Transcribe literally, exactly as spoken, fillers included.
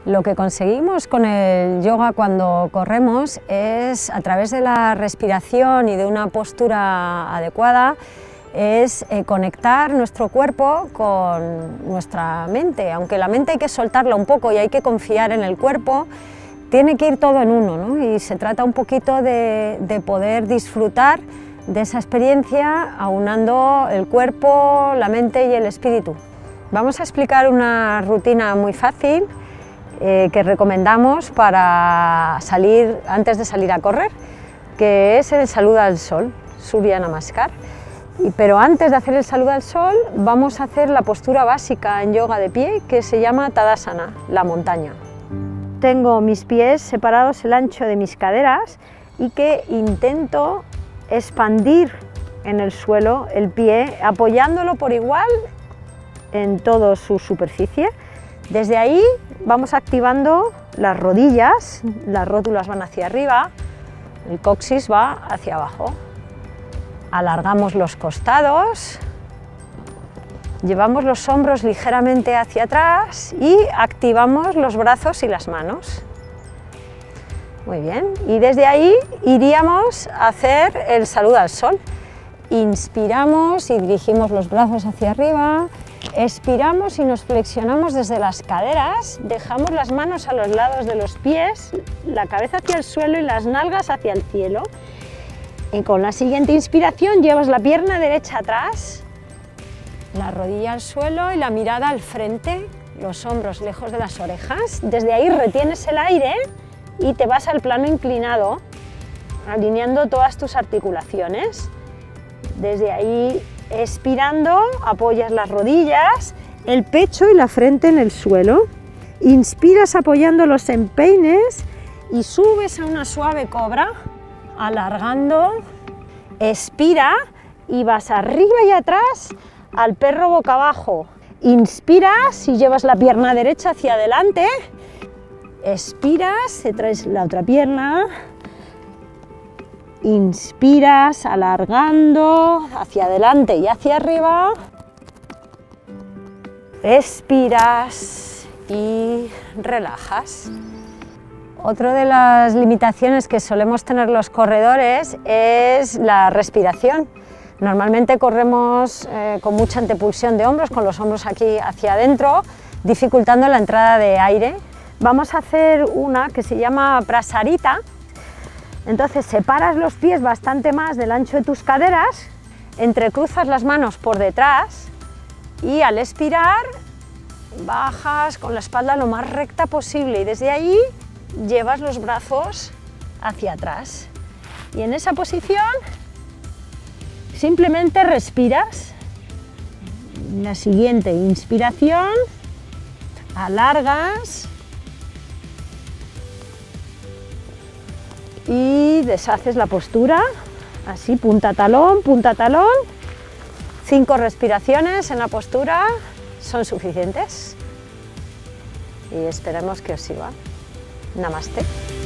Lo que conseguimos con el yoga cuando corremos es, a través de la respiración y de una postura adecuada, es eh, conectar nuestro cuerpo con nuestra mente. Aunque la mente hay que soltarla un poco y hay que confiar en el cuerpo, tiene que ir todo en uno, ¿no? Y se trata un poquito de, de poder disfrutar de esa experiencia aunando el cuerpo, la mente y el espíritu. Vamos a explicar una rutina muy fácil eh, que recomendamos para salir, antes de salir a correr, que es el saludo al sol, Surya Namaskar. Y, pero antes de hacer el saludo al sol, vamos a hacer la postura básica en yoga de pie, que se llama Tadasana, la montaña. Tengo mis pies separados el ancho de mis caderas y que intento expandir en el suelo el pie, apoyándolo por igual en toda su superficie. Desde ahí vamos activando las rodillas, las rótulas van hacia arriba, el coxis va hacia abajo. Alargamos los costados, llevamos los hombros ligeramente hacia atrás y activamos los brazos y las manos. Muy bien, y desde ahí iríamos a hacer el saludo al sol. Inspiramos y dirigimos los brazos hacia arriba, expiramos y nos flexionamos desde las caderas, dejamos las manos a los lados de los pies, la cabeza hacia el suelo y las nalgas hacia el cielo. Y con la siguiente inspiración llevas la pierna derecha atrás, la rodilla al suelo y la mirada al frente, los hombros lejos de las orejas. Desde ahí retienes el aire y te vas al plano inclinado, alineando todas tus articulaciones. Desde ahí, expirando, apoyas las rodillas, el pecho y la frente en el suelo. Inspiras apoyando los empeines y subes a una suave cobra, alargando. Expira y vas arriba y atrás al perro boca abajo. Inspiras y llevas la pierna derecha hacia adelante. Expiras, te traes la otra pierna. Inspiras, alargando hacia adelante y hacia arriba. Expiras y relajas. Otra de las limitaciones que solemos tener los corredores es la respiración. Normalmente corremos eh, con mucha antepulsión de hombros, con los hombros aquí hacia adentro, dificultando la entrada de aire. Vamos a hacer una que se llama Prasarita. Entonces separas los pies bastante más del ancho de tus caderas, entrecruzas las manos por detrás y al expirar bajas con la espalda lo más recta posible y desde ahí llevas los brazos hacia atrás. Y en esa posición simplemente respiras. La siguiente inspiración, alargas y deshaces la postura, así punta talón, punta talón. Cinco respiraciones en la postura son suficientes y esperemos que os sirva. Namaste.